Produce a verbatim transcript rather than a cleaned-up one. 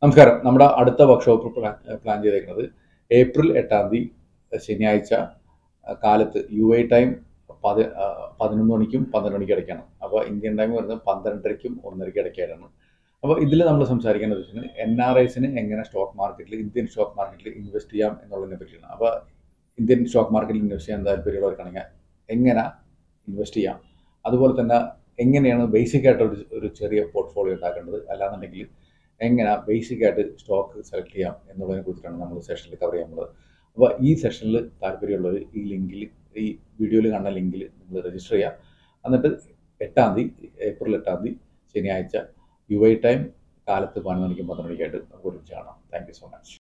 നമസ്കാരം. നമ്മുടെ അടുത്ത വർക്ക്ഷോപ്പ് പ്ലാൻ പ്ലാൻ ചെയ്തേക്കുന്നത് ഏപ്രിൽ എട്ടാം തീയതി ശനിയാഴ്ച കാലത്ത് യു എ ടൈം പതി പതിനൊന്ന് മണിക്കും പന്ത്രണ്ട് മണിക്കും ഇടയ്ക്കാണ്. അപ്പോൾ ഇന്ത്യൻ ടൈം വരുന്നത് പന്ത്രണ്ടരയ്ക്കും ഒന്നരയ്ക്കും ഇടയ്ക്കായിട്ടാണ്. അപ്പോൾ ഇതിൽ നമ്മൾ സംസാരിക്കേണ്ടത് വെച്ചാൽ എൻ ആർ ഐസിന് എങ്ങനെ സ്റ്റോക്ക് മാർക്കറ്റിൽ ഇന്ത്യൻ സ്റ്റോക്ക് മാർക്കറ്റിൽ ഇൻവെസ്റ്റ് ചെയ്യാം എന്നുള്ളതിനെ പറ്റിയാണ്. അപ്പോൾ ഇന്ത്യൻ സ്റ്റോക്ക് മാർക്കറ്റിൽ ഇൻവെസ്റ്റ് ചെയ്യാൻ താല്പര്യമുള്ളവർക്കാണെങ്കിൽ എങ്ങനെ ഇൻവെസ്റ്റ് ചെയ്യാം, അതുപോലെ തന്നെ എങ്ങനെയാണ് ബേസിക് ആയിട്ട് ഒരു ഒരു ചെറിയ പോർട്ട്ഫോളിയോ ഉണ്ടാക്കേണ്ടത്, അല്ലാന്നുണ്ടെങ്കിൽ എങ്ങനെ ബേസിക് ആയിട്ട് സ്റ്റോക്ക് സെലക്ട് ചെയ്യാം എന്നുള്ളതിനെ കുറിച്ചിട്ടാണ് നമ്മൾ സെഷനിൽ കവർ ചെയ്യാൻ പോകുന്നത്. അപ്പോൾ ഈ സെഷനിൽ താല്പര്യമുള്ളവർ ഈ ലിങ്കിൽ, ഈ വീഡിയോയിൽ കാണുന്ന ലിങ്കിൽ നിങ്ങൾ രജിസ്റ്റർ ചെയ്യുക. എന്നിട്ട് എട്ടാം തീയതി ഏപ്രിൽ എട്ടാം തീയതി ശനിയാഴ്ച യു ഐ ടൈം കാലത്ത് പതിനൊന്ന് മണിക്കും പന്ത്രണ്ട് മണിക്കായിട്ട് നമുക്ക് ഒരുമിച്ച് കാണാം. Thank you so much.